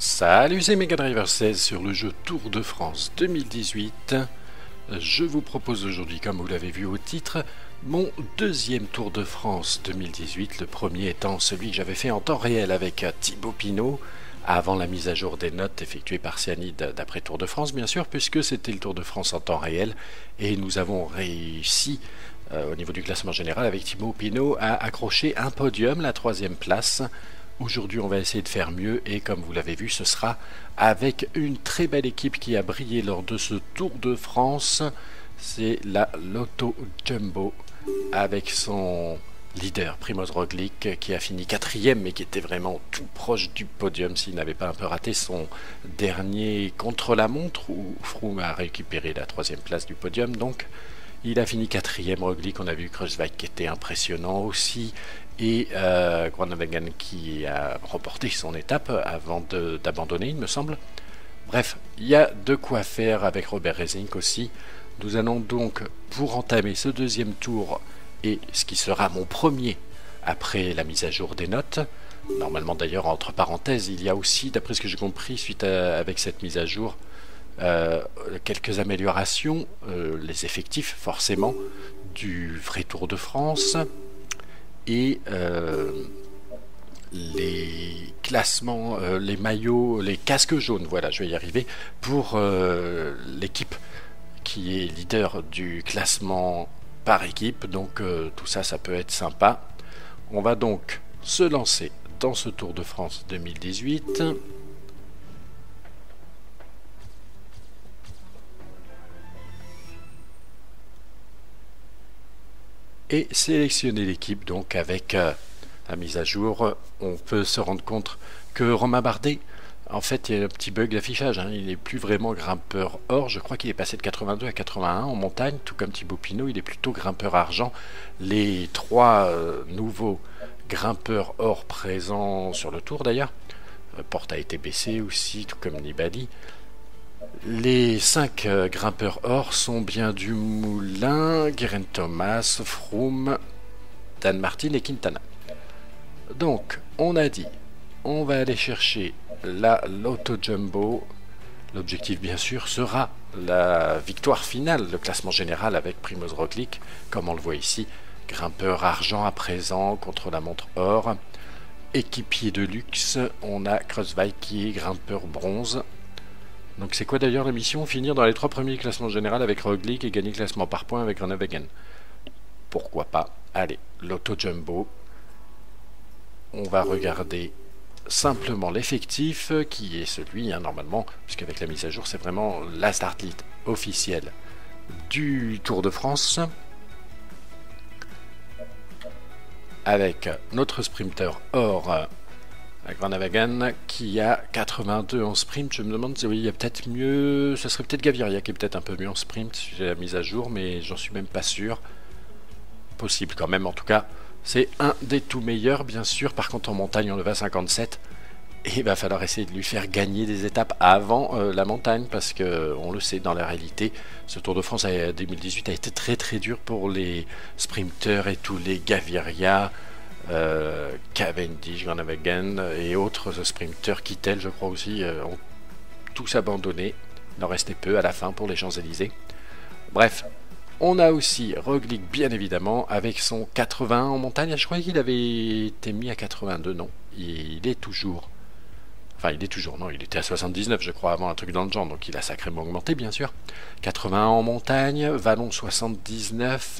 Salut, c'est Mega Driver 16 sur le jeu Tour de France 2018. Je vous propose aujourd'hui, comme vous l'avez vu au titre, mon deuxième Tour de France 2018. Le premier étant celui que j'avais fait en temps réel avec Thibaut Pinot, avant la mise à jour des notes effectuées par Cyanide d'après Tour de France, bien sûr, puisque c'était le Tour de France en temps réel. Et nous avons réussi, au niveau du classement général, avec Thibaut Pinot, à accrocher un podium, la 3e place. Aujourd'hui, on va essayer de faire mieux et comme vous l'avez vu, ce sera avec une très belle équipe qui a brillé lors de ce Tour de France. C'est la Lotto Jumbo avec son leader Primož Roglič qui a fini 4e mais qui était vraiment tout proche du podium s'il n'avait pas un peu raté son dernier contre-la-montre où Froome a récupéré la 3e place du podium. Donc il a fini 4e, Roglič. On a vu Kruijswijk qui était impressionnant aussi et Groenewegen qui a remporté son étape avant d'abandonner, il me semble. Bref, il y a de quoi faire avec Robert Geesink aussi. Nous allons donc, pour entamer ce deuxième tour, et ce qui sera mon premier après la mise à jour des notes, normalement d'ailleurs entre parenthèses, il y a aussi, d'après ce que j'ai compris, avec cette mise à jour, quelques améliorations, les effectifs forcément, du vrai Tour de France, et les classements, les maillots, les casques jaunes, voilà, je vais y arriver, pour l'équipe qui est leader du classement par équipe, donc tout ça, ça peut être sympa. On va donc se lancer dans ce Tour de France 2018. Et sélectionner l'équipe. Donc avec la mise à jour, on peut se rendre compte que Romain Bardet, en fait il y a un petit bug d'affichage, hein. Il n'est plus vraiment grimpeur or, je crois qu'il est passé de 82 à 81 en montagne, tout comme Thibaut Pinot, il est plutôt grimpeur argent. Les trois nouveaux grimpeurs or présents sur le tour d'ailleurs, Porte a été baissé aussi, tout comme Nibali. Les 5 grimpeurs or sont bien Dumoulin, Geraint Thomas, Froome, Dan Martin et Quintana. Donc, on a dit, on va aller chercher la Lotto Jumbo. L'objectif, bien sûr, sera la victoire finale, le classement général avec Primož Roglič, comme on le voit ici. Grimpeur argent à présent contre la montre or. Équipier de luxe, on a Kruijswijk qui est grimpeur bronze. Donc c'est quoi d'ailleurs la mission? Finir dans les 3 premiers classements généraux avec Roglič et gagner le classement par points avec Groenewegen. Pourquoi pas? Allez, Lotto Jumbo. On va regarder simplement l'effectif qui est celui, hein, normalement, puisqu'avec la mise à jour c'est vraiment la start list officielle du Tour de France. Avec notre sprinter or, Groenewegen qui a 82 en sprint. Je me demande si oui, il y a peut-être mieux. Ce serait peut-être Gaviria qui est peut-être un peu mieux en sprint si j'ai la mise à jour, mais j'en suis même pas sûr. Possible quand même, en tout cas. C'est un des tout meilleurs, bien sûr. Par contre, en montagne, on le va à 57. Et il va falloir essayer de lui faire gagner des étapes avant la montagne, parce que on le sait, dans la réalité, ce Tour de France 2018 a été très très dur pour les sprinteurs et tous les Gaviria. Cavendish, Groenewegen et autres sprinteurs, Kittel je crois aussi, ont tous abandonné. Il en restait peu à la fin pour les Champs-Élysées. Bref, on a aussi Roglič bien évidemment avec son 81 en montagne. Je croyais qu'il avait été mis à 82, non, il est toujours. Enfin, il est toujours, non, il était à 79 je crois avant, un truc dans le genre, donc il a sacrément augmenté bien sûr. 81 en montagne, Vallon 79.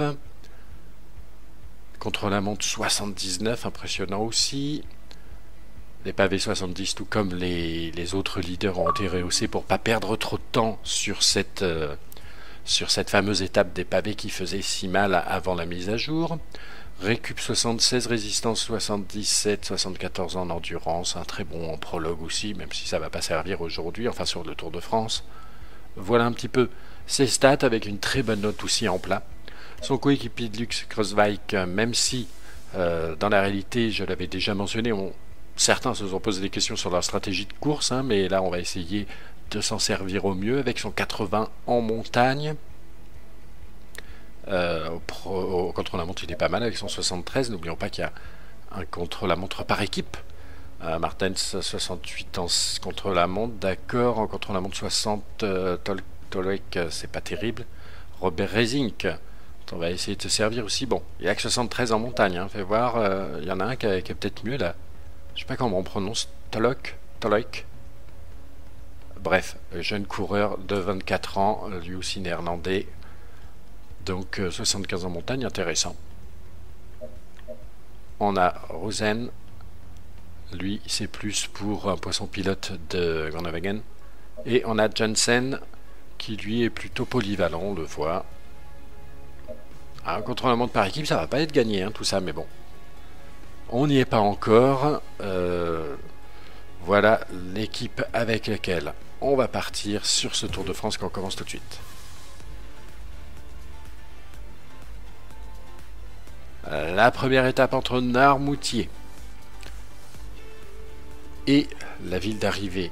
Contre la montre 79, impressionnant aussi. Les pavés 70, tout comme les autres leaders ont été rehaussés pour ne pas perdre trop de temps sur cette fameuse étape des pavés qui faisait si mal avant la mise à jour. Récup 76, résistance 77, 74 en endurance, un très bon en prologue aussi, même si ça ne va pas servir aujourd'hui, enfin sur le Tour de France. Voilà un petit peu ses stats avec une très bonne note aussi en plat. Son coéquipier de luxe, Kruijswijk, même si dans la réalité, je l'avais déjà mentionné, certains se sont posé des questions sur leur stratégie de course, hein, mais là on va essayer de s'en servir au mieux avec son 80 en montagne. Contre la montre, il est pas mal avec son 73. N'oublions pas qu'il y a un contre la montre par équipe Martens 68 en contre-la-montre, d'accord. En contre-la-montre 60, Tolek, c'est pas terrible. Robert Rezink, on va essayer de se servir aussi. Bon, il n'y a que 73 en montagne, hein. Fais voir, il y en a un qui est peut-être mieux là. Je sais pas comment on prononce, Tolek. Bref, jeune coureur de 24 ans, lui aussi néerlandais. Donc 75 en montagne, intéressant. On a Rosen, lui c'est plus pour un poisson pilote de Groenewegen. Et on a Jensen qui lui est plutôt polyvalent, on le voit. Un contre-la-montre par équipe, ça va pas être gagné, hein, tout ça, mais bon. On n'y est pas encore. Voilà l'équipe avec laquelle on va partir sur ce Tour de France qu'on commence tout de suite. La première étape entre Noirmoutier et la ville d'arrivée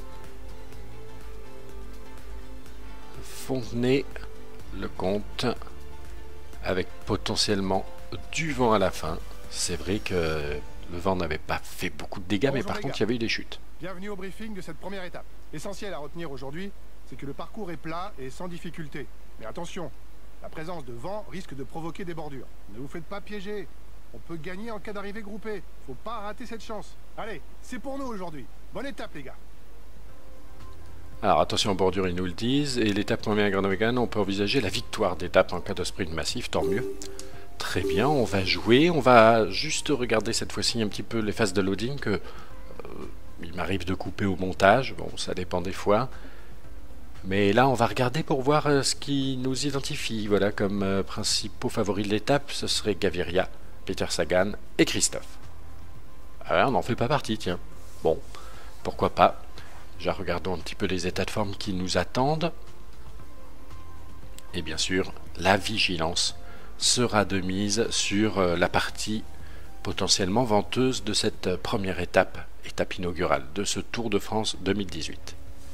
Fontenay-le-Comte, avec potentiellement du vent à la fin. C'est vrai que le vent n'avait pas fait beaucoup de dégâts, mais par contre il y avait eu des chutes. Bienvenue au briefing de cette première étape. L'essentiel à retenir aujourd'hui, c'est que le parcours est plat et sans difficulté. Mais attention, la présence de vent risque de provoquer des bordures. Ne vous faites pas piéger. On peut gagner en cas d'arrivée groupée. Faut pas rater cette chance. Allez, c'est pour nous aujourd'hui. Bonne étape les gars. Alors attention aux bordures, ils nous le disent. Et l'étape première à Groenewegen, on peut envisager la victoire d'étape en cas de sprint massif, tant mieux. Très bien, on va jouer. On va juste regarder cette fois-ci un petit peu les phases de loading que il m'arrive de couper au montage. Bon, ça dépend des fois. Mais là, on va regarder pour voir ce qui nous identifie. Voilà, comme principaux favoris de l'étape, ce serait Gaviria, Peter Sagan et Christophe. Alors, on n'en fait pas partie, tiens. Bon, pourquoi pas. Déjà, regardons un petit peu les états de forme qui nous attendent. Et bien sûr, la vigilance sera de mise sur la partie potentiellement venteuse de cette première étape inaugurale de ce Tour de France 2018.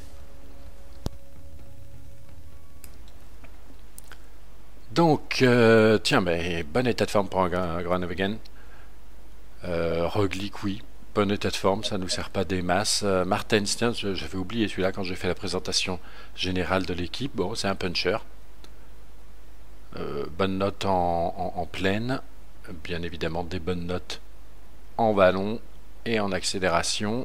Donc, tiens, ben, bon état de forme pour Groenewegen. Roglic, oui, bon état de forme, ça ne nous sert pas des masses. Martens, tiens, j'avais oublié celui-là quand j'ai fait la présentation générale de l'équipe. Bon, c'est un puncher. Bonne note en plaine, bien évidemment des bonnes notes en vallon et en accélération.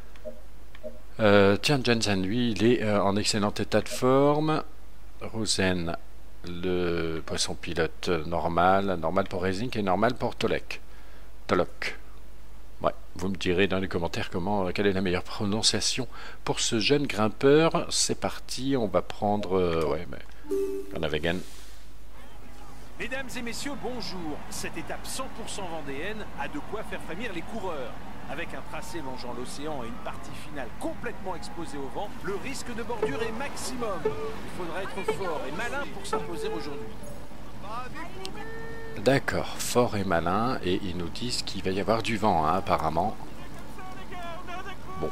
Tiens, Jensen, lui, il est en excellent état de forme. Rosen, le poisson pilote normal pour Rezink et normal pour Tolek. Ouais, vous me direz dans les commentaires quelle est la meilleure prononciation pour ce jeune grimpeur. C'est parti, on va prendre Groenewegen. Mesdames et messieurs, bonjour. Cette étape 100% vendéenne a de quoi faire frémir les coureurs. Avec un tracé longeant l'océan et une partie finale complètement exposée au vent, le risque de bordure est maximum. Il faudra être fort et malin pour s'imposer aujourd'hui. D'accord, fort et malin, et ils nous disent qu'il va y avoir du vent, hein, apparemment. Bon.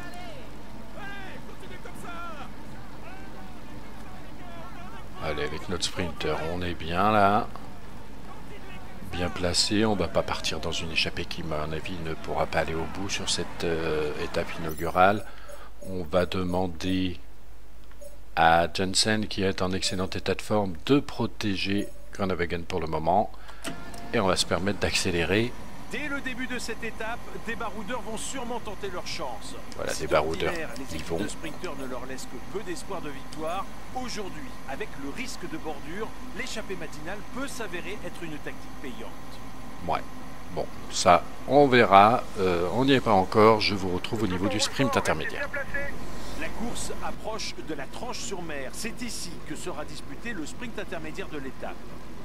Allez, avec notre sprinter, on est bien là. Bien placé, on va pas partir dans une échappée qui, à mon avis, ne pourra pas aller au bout sur cette étape inaugurale. On va demander à Jensen, qui est en excellent état de forme, de protéger Groenewegen pour le moment. Et on va se permettre d'accélérer. Dès le début de cette étape, des baroudeurs vont sûrement tenter leur chance. Voilà, des baroudeurs qui vont. Les sprinteurs ne leur laissent que peu d'espoir de victoire. Aujourd'hui, avec le risque de bordure, l'échappée matinale peut s'avérer être une tactique payante. Ouais, bon, ça, on verra. On n'y est pas encore. Je vous retrouve au niveau du sprint intermédiaire. La course approche de la Tranche-sur-Mer. C'est ici que sera disputé le sprint intermédiaire de l'étape.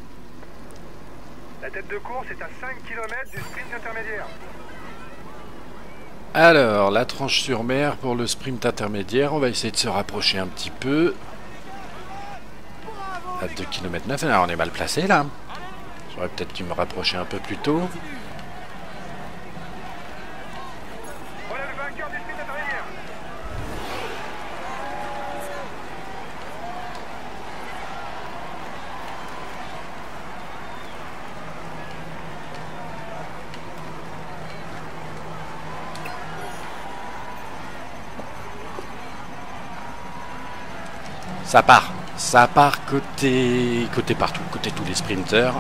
La tête de course est à 5 km du sprint intermédiaire. Alors, la Tranche-sur-Mer pour le sprint intermédiaire. On va essayer de se rapprocher un petit peu. À 2 km 9. Alors, on est mal placé là. J'aurais peut-être dû me rapprocher un peu plus tôt. Voilà le vainqueur du sprint intermédiaire. Ça part côté partout, côté tous les sprinters.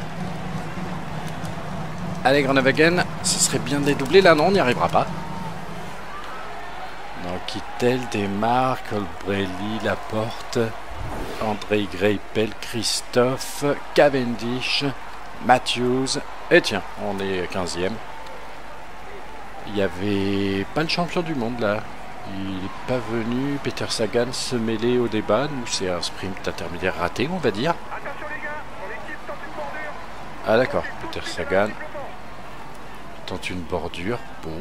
Allez, Groenewegen, ce serait bien de les doubler. Là, non, on n'y arrivera pas. Donc, Kittel démarre, Colbrelli, Laporte, André Greipel, Christophe, Cavendish, Matthews. Et tiens, on est 15e. Il n'y avait pas le champion du monde là. Il n'est pas venu. Peter Sagan se mêler au débat. Nous, c'est un sprint intermédiaire raté, on va dire. Attention les gars, mon équipe tente une bordure. Ah d'accord, Peter Sagan tente une bordure. Bon.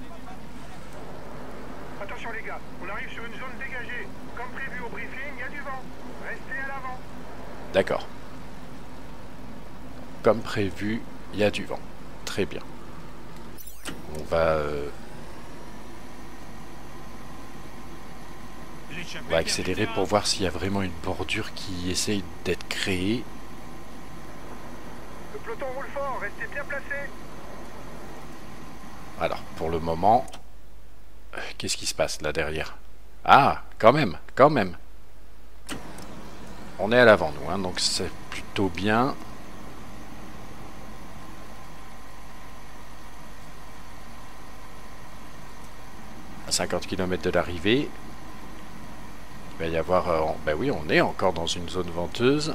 Attention les gars, on arrive sur une zone dégagée. Comme prévu au briefing, il y a du vent. Restez à l'avant. D'accord. Comme prévu, il y a du vent. Très bien. On va accélérer pour voir s'il y a vraiment une bordure qui essaye d'être créée. Le peloton roule fort, restez bien placés. Alors, pour le moment, qu'est-ce qui se passe là derrière? Ah, quand même. On est à l'avant, nous, hein, donc c'est plutôt bien. À 50 km de l'arrivée, il va y avoir... ben oui, on est encore dans une zone venteuse.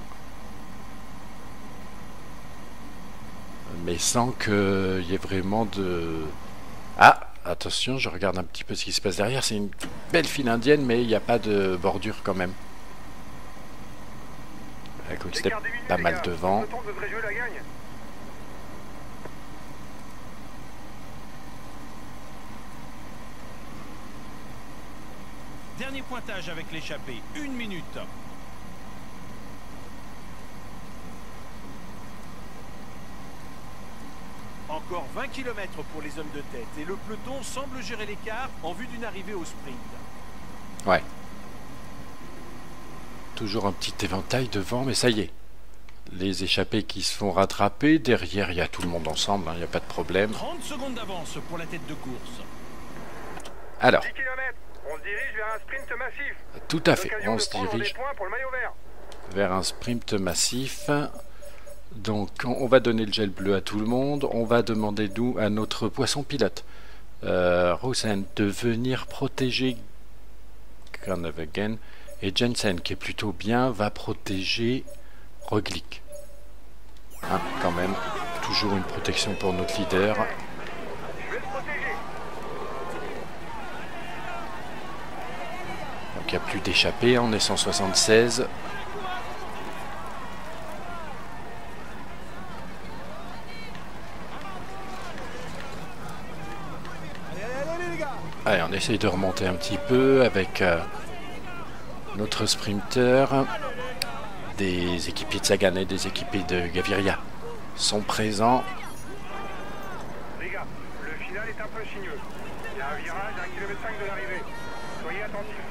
Mais sans qu'il y ait vraiment de... Ah, attention, je regarde un petit peu ce qui se passe derrière. C'est une belle file indienne, mais il n'y a pas de bordure quand même. Écoute, c'était pas mal devant. Dernier pointage avec l'échappée, 1 minute. Encore 20 km pour les hommes de tête et le peloton semble gérer l'écart en vue d'une arrivée au sprint. Ouais. Toujours un petit éventail devant, mais ça y est. Les échappés qui se font rattraper. Derrière, il y a tout le monde ensemble, il n'y a pas de problème. 30 secondes d'avance pour la tête de course. Alors. 10 km, on se dirige vers un sprint massif. Tout à fait, on se dirige pour le maillot vert. vers un sprint massif. Donc, on va donner le gel bleu à tout le monde. On va demander nous à notre poisson pilote, Rosen, de venir protéger Groenewegen. Et Jensen, qui est plutôt bien, va protéger Roglic. Hein, quand même, toujours une protection pour notre leader. Donc il n'y a plus d'échappée, on est 176. Allez, on essaye de remonter un petit peu avec notre sprinter. Des équipiers de Sagan et des équipiers de Gaviria sont présents. Les gars, le final est un peu sinueux. Il y a un virage à 1,5 km de l'arrivée. Soyez attentifs.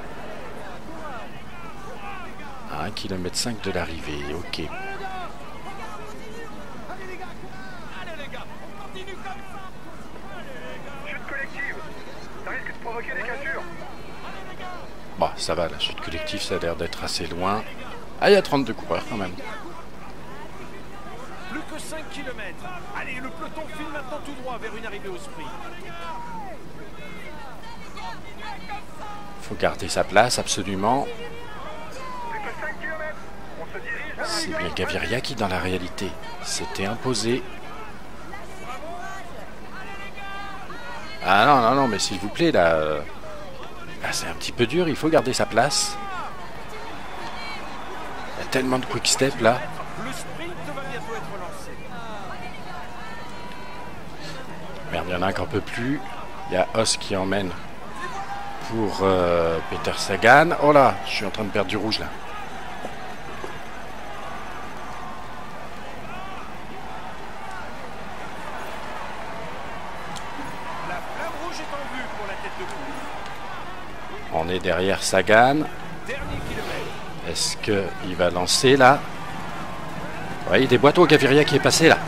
À 1,5 km de l'arrivée, ok. Chute collective. Ça risque de provoquer des cassures. Bon, ça va, la chute collective, ça a l'air d'être assez loin. Ah, il y a 32 coureurs quand même. Plus que 5 km. Allez, le peloton file maintenant tout droit vers une arrivée au sprint. Faut garder sa place, absolument. Plus que 5 km. On se dirige vers C'est bien Gaviria qui, dans la réalité, s'était imposé. Ah non, non, mais s'il vous plaît, là... là, c'est un petit peu dur, il faut garder sa place. Il y a tellement de quick step, là. Le sprint va bientôt être lancé. Merde, il y en a un qui n'en peut plus. Il y a Os qui emmène pour Peter Sagan. Oh là, je suis en train de perdre du rouge, là. La flamme rouge est en vue pour la tête de course. On est derrière Sagan. Dernier kilomètre. Est-ce qu'il va lancer, là? Oui, il déboîte au Gaviria qui est passé, là.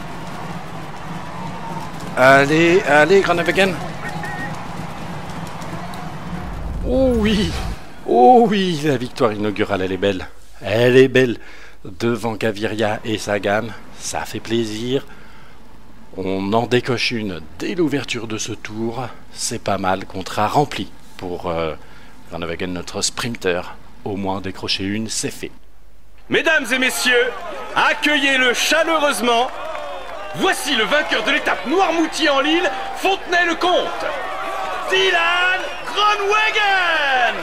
Allez, allez, Groenewegen. Oh oui! Oh oui, la victoire inaugurale, elle est belle. Elle est belle. Devant Gaviria et Sagan, ça fait plaisir. On en décoche une dès l'ouverture de ce tour. C'est pas mal, contrat rempli pour Van Wegen, notre sprinter. Au moins décrocher une, c'est fait. Mesdames et messieurs, accueillez-le chaleureusement. Voici le vainqueur de l'étape Noirmoutier en Lille, Fontenay-le-Comte, Dylan Groenewegen.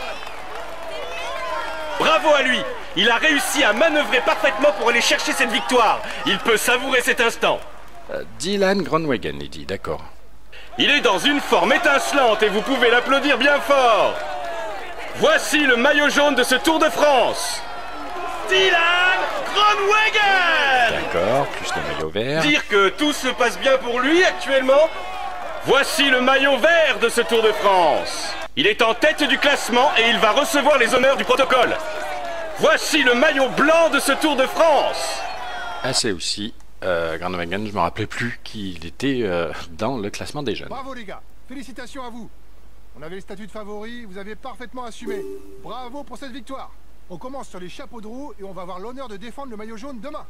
Bravo à lui, il a réussi à manœuvrer parfaitement pour aller chercher cette victoire. Il peut savourer cet instant. Dylan Groenewegen, il dit, d'accord. Il est dans une forme étincelante et vous pouvez l'applaudir bien fort. Voici le maillot jaune de ce Tour de France. Dylan Groenewegen. D'accord, plus le maillot vert. Dire que tout se passe bien pour lui actuellement. Voici le maillot vert de ce Tour de France. Il est en tête du classement et il va recevoir les honneurs du protocole. Voici le maillot blanc de ce Tour de France. Ah, c'est aussi Groenewegen, je me rappelais plus qu'il était dans le classement des jeunes. Bravo les gars, félicitations à vous. On avait le statut de favori, vous avez parfaitement assumé. Bravo pour cette victoire. On commence sur les chapeaux de roue et on va avoir l'honneur de défendre le maillot jaune demain.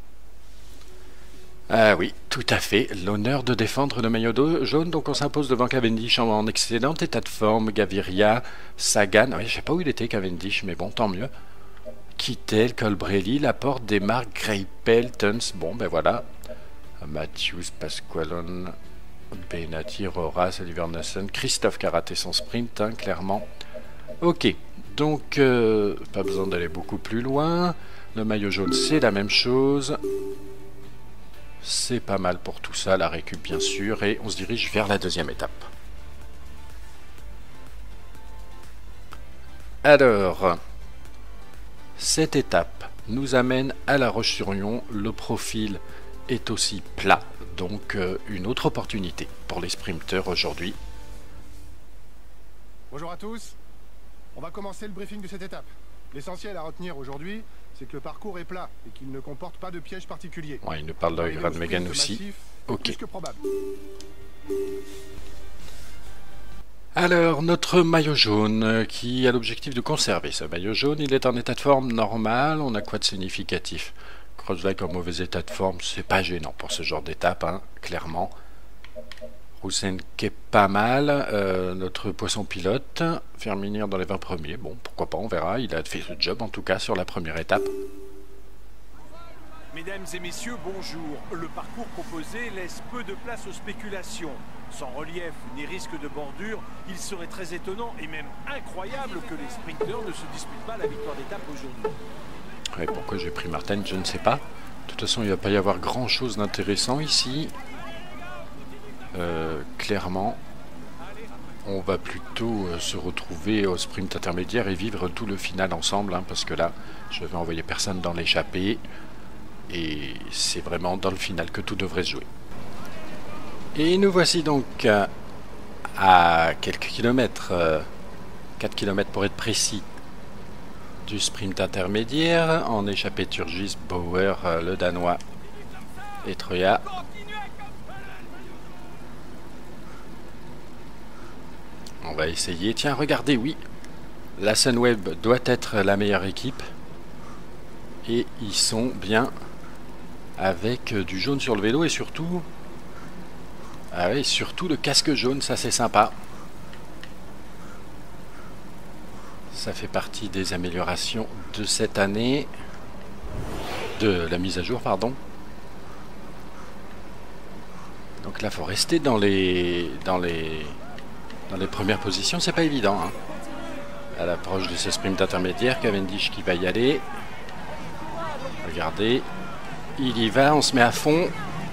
Ah oui, tout à fait. L'honneur de défendre le maillot jaune. Donc on s'impose devant Cavendish en excellent état de forme. Gaviria, Sagan. Oui, je sais pas où il était Cavendish, mais bon, tant mieux. Kittel, Colbrelli, Laporte, Desmarques, Greipel, Tuns. Bon, ben voilà. Matthews, Pasqualone, Benati, Roras, Oliver Nassen, Christophe qui a raté son sprint, hein, clairement. Ok, donc pas besoin d'aller beaucoup plus loin. Le maillot jaune, c'est la même chose. C'est pas mal pour tout ça, la récup bien sûr, et on se dirige vers la deuxième étape. Alors, cette étape nous amène à La Roche-sur-Yon. Le profil est aussi plat, donc une autre opportunité pour les sprinteurs aujourd'hui. Bonjour à tous. On va commencer le briefing de cette étape. L'essentiel à retenir aujourd'hui, c'est que le parcours est plat et qu'il ne comporte pas de pièges particuliers. Ouais, il nous parle de Groenewegen aussi. Ok. Plus que probable. Alors, notre maillot jaune, qui a l'objectif de conserver ce maillot jaune, il est en état de forme normal. On a quoi de significatif? Kreuzweig en mauvais état de forme, c'est pas gênant pour ce genre d'étape, hein, clairement. Roussen qui est pas mal, notre poisson pilote, Verminir dans les 20 premiers, bon pourquoi pas, on verra, il a fait ce job en tout cas sur la première étape. Mesdames et messieurs, bonjour. Le parcours proposé laisse peu de place aux spéculations. Sans relief ni risque de bordure, il serait très étonnant et même incroyable que les sprinteurs ne se disputent pas la victoire d'étape aujourd'hui. Ouais, pourquoi j'ai pris Martin, je ne sais pas. De toute façon, il ne va pas y avoir grand chose d'intéressant ici. Clairement, on va plutôt se retrouver au sprint intermédiaire et vivre tout le final ensemble, hein, parce que là, je vais envoyer personne dans l'échappée et c'est vraiment dans le final que tout devrait se jouer. Et nous voici donc à quelques kilomètres, 4 km pour être précis, du sprint intermédiaire, en échappée Turgis, Bauer, le Danois et Troya. On va essayer. Tiens, regardez, oui. La Sunweb doit être la meilleure équipe. Et ils sont bien avec du jaune sur le vélo et surtout... Ah oui, surtout le casque jaune, ça c'est sympa. Ça fait partie des améliorations de cette année. De la mise à jour, pardon. Donc là, il faut rester dans les premières positions, c'est pas évident. Hein. À l'approche de ce sprint intermédiaire, Cavendish qui va y aller. Regardez, il y va, on se met à fond.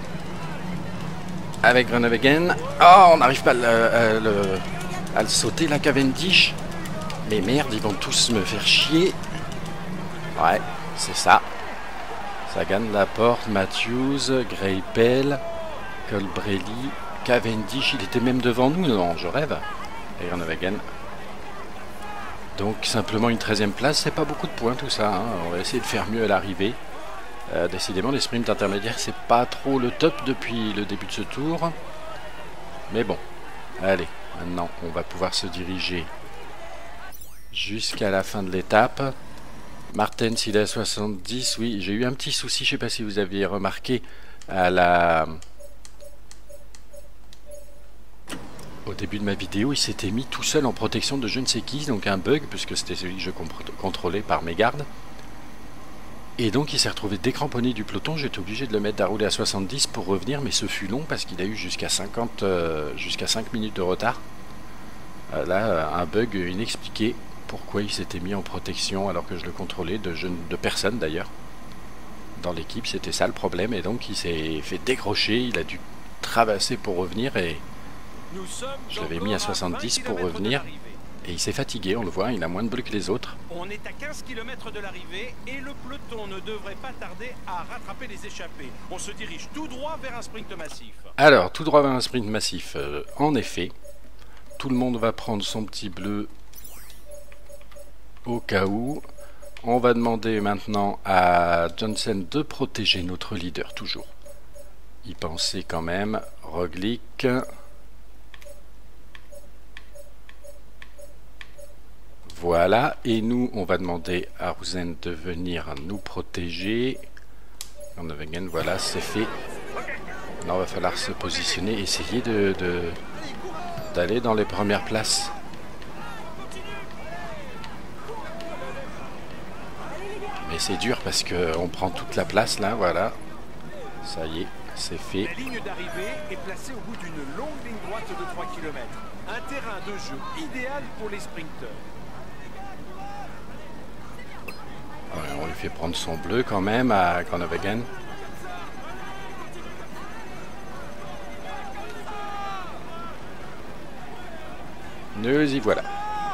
Avec Groenewegen. Oh, on n'arrive pas à le sauter là, Cavendish. Mais merde, ils vont tous me faire chier. Ouais, c'est ça. Sagan, Laporte, Matthews, Greipel, Colbrelli, Cavendish, il était même devant nous, non, je rêve. Et Groenewegen. Donc simplement une 13e place, c'est pas beaucoup de points tout ça, hein. On va essayer de faire mieux à l'arrivée. Décidément les sprints intermédiaires c'est pas trop le top depuis le début de ce tour. Mais bon, allez, maintenant on va pouvoir se diriger jusqu'à la fin de l'étape. Martens, il est à 70. Oui, j'ai eu un petit souci, je ne sais pas si vous aviez remarqué au début de ma vidéo, il s'était mis tout seul en protection de je ne sais qui, donc un bug, puisque c'était celui que je contrôlais par mes gardes. Et donc il s'est retrouvé décramponné du peloton, j'étais obligé de le mettre à rouler à 70 pour revenir, mais ce fut long parce qu'il a eu jusqu'à 5 minutes de retard. Là, un bug inexpliqué, pourquoi il s'était mis en protection alors que je le contrôlais, de personne d'ailleurs. Dans l'équipe, c'était ça le problème, et donc il s'est fait décrocher, il a dû traverser pour revenir, et je l'avais mis à 70 pour revenir. Et il s'est fatigué, on le voit, il a moins de bleu que les autres. On est à 15 km de l'arrivée et le peloton ne devrait pas tarder à rattraper les échappés. On se dirige tout droit vers un sprint massif. Alors, tout droit vers un sprint massif, en effet. Tout le monde va prendre son petit bleu au cas où. On va demander maintenant à Johnson de protéger notre leader, toujours. Y penser quand même. Roglic. Voilà, et nous, on va demander à Rouzen de venir nous protéger. Voilà, c'est fait. Maintenant, il va falloir se positionner, essayer d'aller dans les premières places. Mais c'est dur parce qu'on prend toute la place là, voilà. Ça y est, c'est fait. La ligne d'arrivée est placée au bout d'une longue ligne droite de 3 km. Un terrain de jeu idéal pour les sprinteurs. On lui fait prendre son bleu quand même à Groenewegen. Nous y voilà.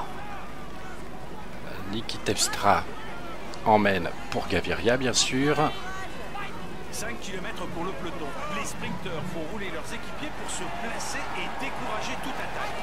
Niki Terpstra emmène pour Gaviria, bien sûr. 5 km pour le peloton. Les sprinteurs font rouler leurs équipiers pour se placer et décourager toute attaque.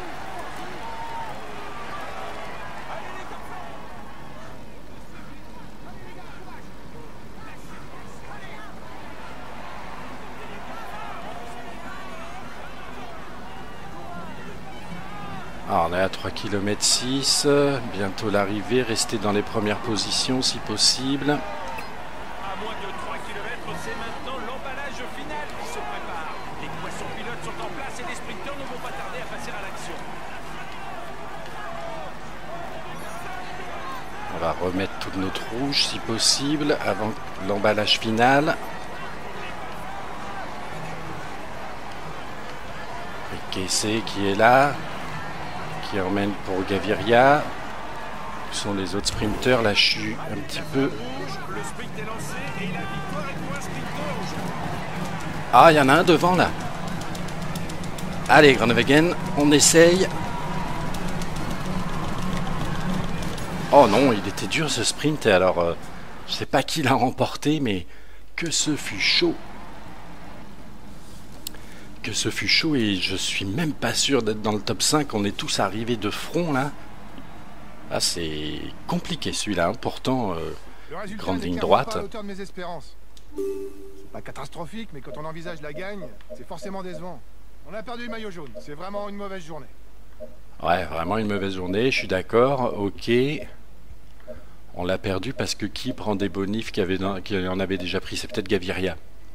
Alors, on est à 3 km 6, bientôt l'arrivée, rester dans les premières positions si possible. À moins de 3 km, c'est maintenant l'emballage final qui se prépare. Les poissons pilotes sont en place et les sprinteurs ne vont pas tarder à passer à l'action. On va remettre toute notre rouge si possible avant l'emballage final. Kessé qui est là, qui emmène pour Gaviria. Où sont les autres sprinteurs? Là, je suis un petit peu... Le sprint est lancé et la victoire est pour un sprinter aujourd'hui. Ah, il y en a un devant là. Allez, Groenewegen, on essaye. Oh non, il était dur ce sprint. Et alors, je sais pas qui l'a remporté, mais que ce fut chaud. Que ce fut chaud, et je suis même pas sûr d'être dans le top 5. On est tous arrivés de front là. Ah, c'est compliqué celui-là, hein. Pourtant, grande ligne droite. Pas à l'auteur de mes espérances. C'est pas catastrophique, mais quand on envisage la gagne, c'est forcément décevant. On a perdu le maillot jaune, c'est vraiment une mauvaise journée. Ouais, vraiment une mauvaise journée, je suis d'accord, ok. On l'a perdu parce que qui prend des bonifs qui en avait déjà pris? C'est peut-être Gaviria.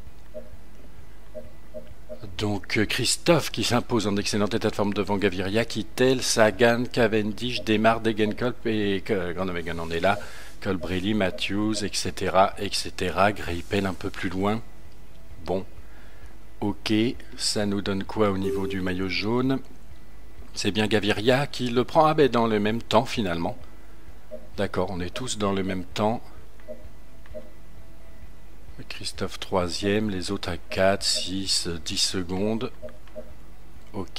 Donc Christophe qui s'impose en excellent état de forme devant Gaviria, Kittel, Sagan, Cavendish, Demar, Degenkolb et Groenewegen en est là, Colbrelli, Matthews, etc. Greipel un peu plus loin. Bon, ok, ça nous donne quoi au niveau du maillot jaune? C'est bien Gaviria qui le prend, ah ben dans le même temps finalement. D'accord, on est tous dans le même temps. Christophe 3e, les autres à 4, 6, 10 secondes. Ok.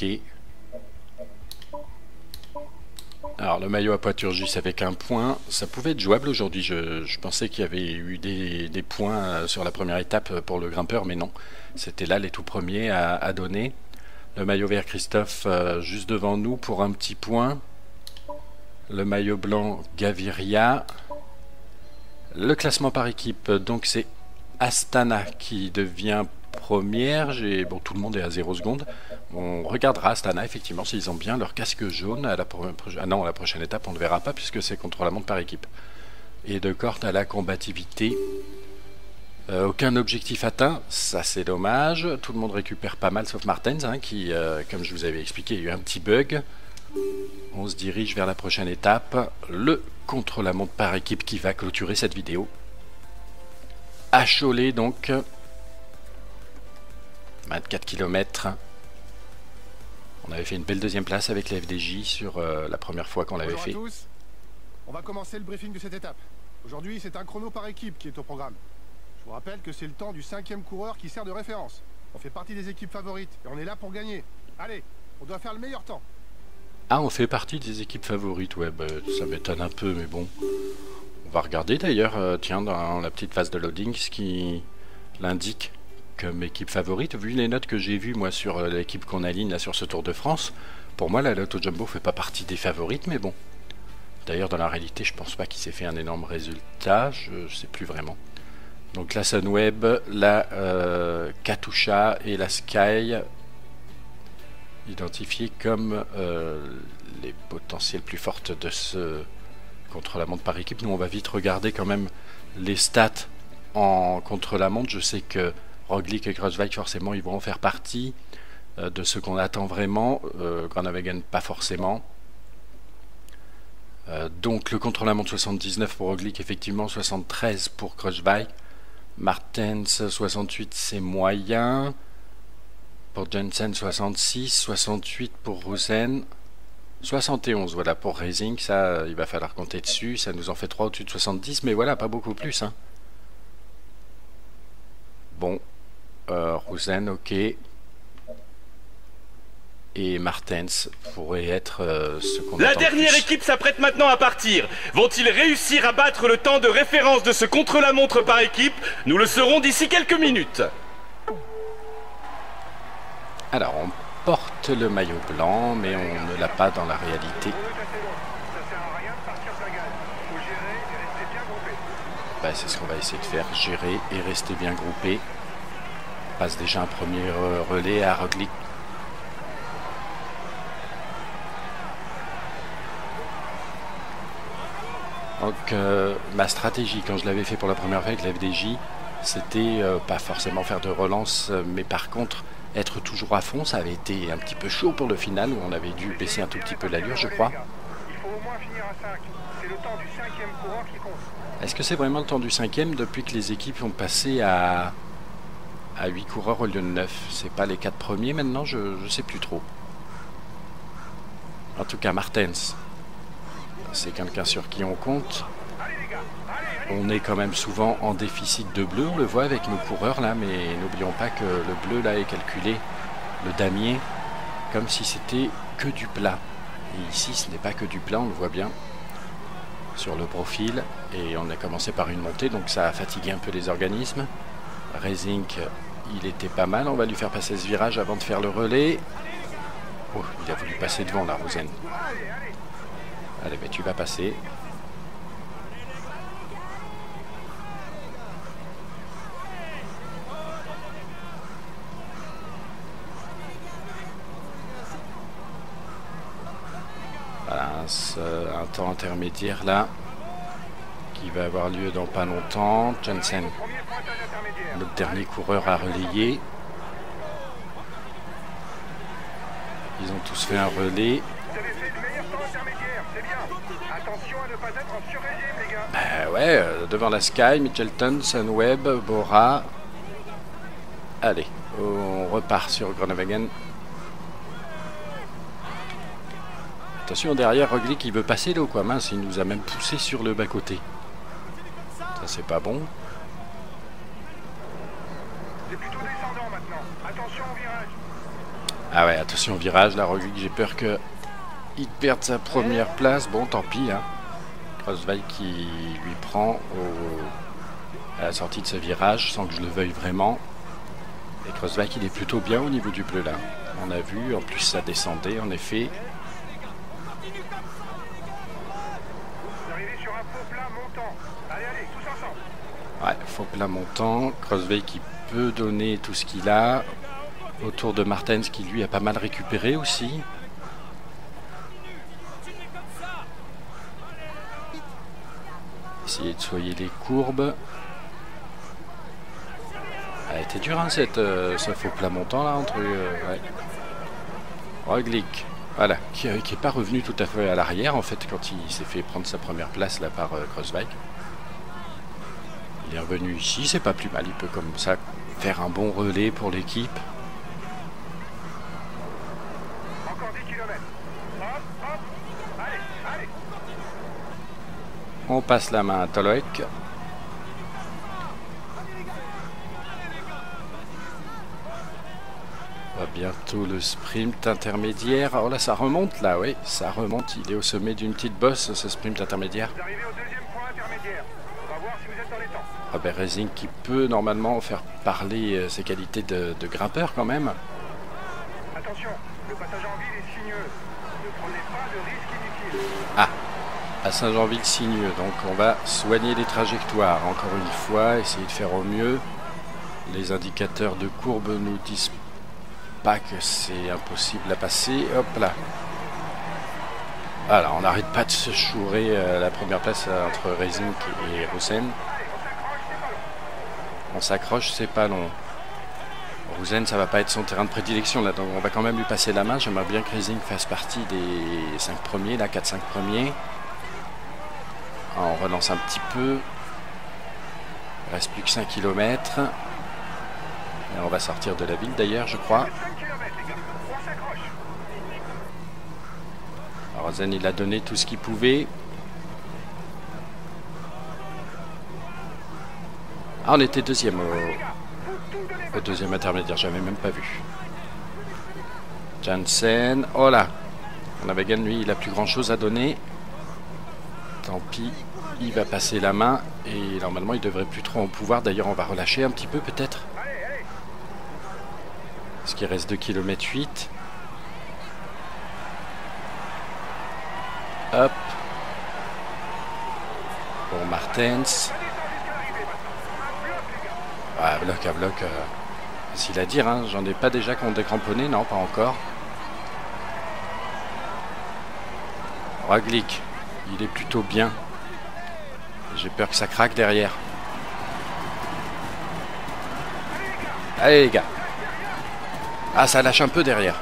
Alors le maillot à Poiturgis avec un point, ça pouvait être jouable aujourd'hui. Je pensais qu'il y avait eu des points sur la première étape pour le grimpeur, mais non. C'était là les tout premiers à donner. Le maillot vert Christophe juste devant nous pour un petit point. Le maillot blanc Gaviria. Le classement par équipe, donc c'est Astana qui devient première. Bon, tout le monde est à 0 secondes. On regardera Astana, effectivement, s'ils ont bien leur casque jaune. Ah non, la prochaine étape, on ne verra pas puisque c'est contre la montre par équipe. Et de Kort à la combativité. Aucun objectif atteint, ça c'est dommage. Tout le monde récupère pas mal, sauf Martens, hein, qui, comme je vous avais expliqué, il y a eu un petit bug. On se dirige vers la prochaine étape, le contre-la-montre par équipe qui va clôturer cette vidéo. À Cholet, donc, 24 km. On avait fait une belle deuxième place avec la FDJ sur la première fois qu'on l'avait fait. Bonjour à tous. On va commencer le briefing de cette étape. Aujourd'hui, c'est un chrono par équipe qui est au programme. Je vous rappelle que c'est le temps du 5e coureur qui sert de référence. On fait partie des équipes favorites et on est là pour gagner. Allez, on doit faire le meilleur temps. Ah, on fait partie des équipes favorites, ouais, bah, ça m'étonne un peu, mais bon. On va regarder d'ailleurs, tiens, dans la petite phase de loading, ce qui l'indique comme équipe favorite. Vu les notes que j'ai vues, moi, sur l'équipe qu'on aligne là sur ce Tour de France, pour moi, la Lotto Jumbo fait pas partie des favorites, mais bon. D'ailleurs, dans la réalité, je pense pas qu'il s'est fait un énorme résultat, je sais plus vraiment. Donc la Sunweb, la Katusha et la Sky identifiées comme les potentiels plus fortes de ce contre-la-montre par équipe. Nous on va vite regarder quand même les stats en contre-la-montre. Je sais que Roglic et Kreuzweig forcément ils vont en faire partie de ce qu'on attend vraiment. Groenewegen pas forcément. Donc le contre-la-montre 79 pour Roglic, effectivement 73 pour Kreuzweig. Martens 68 c'est moyen. Pour Jensen 66, 68 pour Rosen, 71 voilà pour Racing, ça il va falloir compter dessus, ça nous en fait 3 au-dessus de 70, mais voilà, pas beaucoup plus. Hein. Bon, Rosen ok, et Martens pourrait être ce qu'on attend. La dernière équipe s'apprête maintenant à partir. Vont-ils réussir à battre le temps de référence de ce contre-la-montre par équipe? Nous le saurons d'ici quelques minutes. Alors, on porte le maillot blanc, mais on ne l'a pas dans la réalité. Bah, c'est ce qu'on va essayer de faire, gérer et rester bien groupé. On passe déjà un premier relais à Roglic. Donc, ma stratégie, quand je l'avais fait pour la première fois avec la FDJ, c'était pas forcément faire de relance, mais par contre... être toujours à fond, ça avait été un petit peu chaud pour le final où on avait dû baisser un tout petit peu l'allure, je crois. Est-ce que c'est vraiment le temps du 5e depuis que les équipes ont passé à 8 coureurs au lieu de 9? C'est pas les 4 premiers maintenant, je sais plus trop. En tout cas, Martens, c'est quelqu'un sur qui on compte. On est quand même souvent en déficit de bleu, on le voit avec nos coureurs là, mais n'oublions pas que le bleu là est calculé, le damier, comme si c'était que du plat. Et ici ce n'est pas que du plat, on le voit bien sur le profil, et on a commencé par une montée, donc ça a fatigué un peu les organismes. Racing, il était pas mal, on va lui faire passer ce virage avant de faire le relais. Oh, il a voulu passer devant la Rosen. Allez, mais tu vas passer. Voilà, un temps intermédiaire là qui va avoir lieu dans pas longtemps. Jensen, notre dernier coureur à relayer. Ils ont tous fait un relais. Ben ouais, devant la Sky, Mitchelton, Sunweb, Bora. Allez, on repart sur Groenewegen. Attention derrière, Roglic il veut passer là ou quoi, mince, il nous a même poussé sur le bas-côté. Ça c'est pas bon. C'est plutôt descendant maintenant. Attention au virage. Ah ouais, attention au virage, là Roglic j'ai peur que il perde sa première place. Bon tant pis hein. Kreuzweig qui lui prend à la sortie de ce virage sans que je le veuille vraiment. Et Kreuzweig il est plutôt bien au niveau du bleu là. On a vu, en plus ça descendait en effet. Ouais, faux plat montant. Kreuzweig qui peut donner tout ce qu'il a. Autour de Martens qui lui a pas mal récupéré aussi. Essayer de soigner les courbes. Elle a été dure hein, ce faux plat montant là entre ouais. Roglic, voilà, qui est pas revenu tout à fait à l'arrière en fait quand il s'est fait prendre sa première place là par Crossbike. Il est revenu ici, c'est pas plus mal, il peut comme ça faire un bon relais pour l'équipe. Encore 10 km. Hop, hop. Allez, allez. On passe la main à Tolek. Bientôt le sprint intermédiaire. Oh là, ça remonte là, oui, ça remonte. Il est au sommet d'une petite bosse, ce sprint intermédiaire. Vous arrivez au deuxième point intermédiaire. On va voir si vous êtes dans les temps. Robert Racing qui peut normalement faire parler ses qualités de grimpeur quand même. Attention, le passage en ville est sinueux. Ne prenez pas de risques inutiles. Ah, à Saint-Jean-Ville sinueux. Donc on va soigner les trajectoires. Encore une fois, essayer de faire au mieux. Les indicateurs de courbe nous disent pas que c'est impossible à passer. Hop là. Voilà, on n'arrête pas de se chourer la première place entre Racing et Roussen. On s'accroche, c'est pas long. Roussen, ça va pas être son terrain de prédilection là, donc on va quand même lui passer la main. J'aimerais bien que Racing fasse partie des 5 premiers, là, 4-5 premiers. On relance un petit peu. Il reste plus que 5 km. Et on va sortir de la ville d'ailleurs, je crois. Rosen, il a donné tout ce qu'il pouvait. Ah, on était deuxième au deuxième intermédiaire, j'avais même pas vu. Jansen, oh là, on avait gagné, lui, il a plus grand chose à donner. Tant pis, il va passer la main et normalement il devrait plus trop en pouvoir. D'ailleurs, on va relâcher un petit peu peut-être. Parce qu'il reste 2 km 8. Hop. Bon, Martens. Ah, bloc à bloc. Facile à dire, hein. J'en ai pas déjà qui ont décramponné. Non, pas encore. Roglic. Il est plutôt bien. J'ai peur que ça craque derrière. Allez les gars. Ah, ça lâche un peu derrière.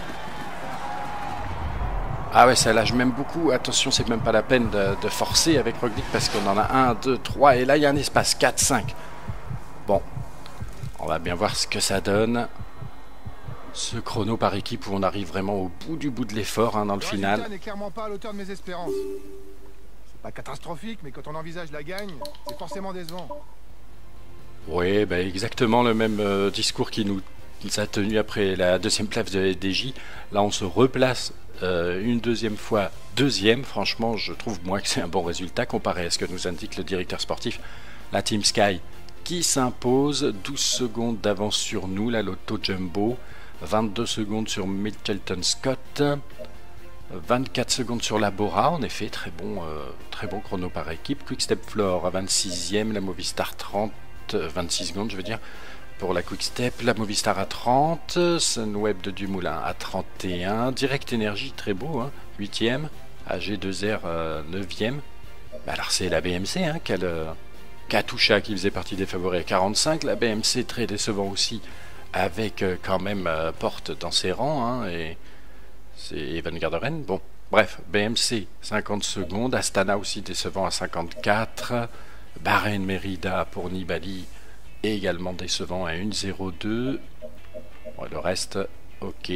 Ah ouais, ça lâche même beaucoup. Attention, c'est même pas la peine de forcer avec Roglic parce qu'on en a 1, 2, 3 et là il y a un espace 4, 5. Bon, on va bien voir ce que ça donne. Ce chrono par équipe où on arrive vraiment au bout de l'effort hein, dans le final. Le n'est clairement pas à l'auteur de mes espérances. C'est pas catastrophique, mais quand on envisage la gagne, c'est forcément décevant. Oui, bah exactement le même discours qui nous a tenu après la deuxième place de DJ. Là, on se replace une deuxième fois deuxième. Franchement, je trouve moi que c'est un bon résultat comparé à ce que nous indique le directeur sportif. La Team Sky qui s'impose 12 secondes d'avance sur nous, la Lotto Jumbo, 22 secondes sur Mitchelton Scott, 24 secondes sur la Bora, en effet, très bon chrono par équipe. Quickstep Floor à 26e, la Movistar 26 secondes, je veux dire, pour la Quickstep, la Movistar à 30, Sunweb de Dumoulin à 31, Direct Energy, très beau, hein, 8e, AG2R 9e. Bah alors c'est la BMC hein, Katusha qui faisait partie des favoris à 45, la BMC très décevant aussi, avec quand même Porte dans ses rangs, hein, et c'est Evan Garderen. Bon, bref, BMC 50 secondes, Astana aussi décevant à 54, Bahreïn Merida pour Nibali également décevant à 1,02. Bon, le reste, ok.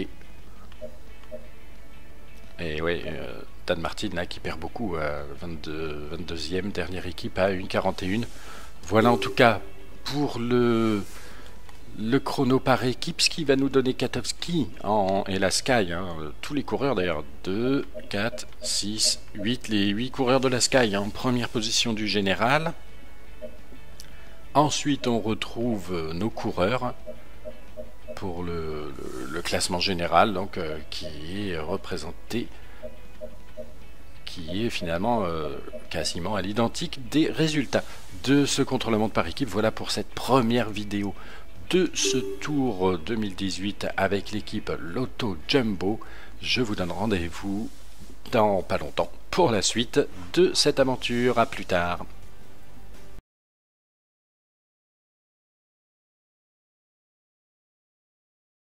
Et ouais, Dan Martin là qui perd beaucoup, 22e, dernière équipe à 1,41. Voilà en tout cas pour le chrono par équipe, ce qui va nous donner Katowski et la Sky, hein, tous les coureurs d'ailleurs, 2, 4, 6, 8, les 8 coureurs de la Sky hein, en première position du général. Ensuite on retrouve nos coureurs pour le classement général, donc qui est représenté, qui est finalement quasiment à l'identique des résultats de ce contre-la-montre par équipe. Voilà pour cette première vidéo de ce Tour 2018 avec l'équipe Lotto Jumbo. Je vous donne rendez-vous dans pas longtemps pour la suite de cette aventure. À plus tard.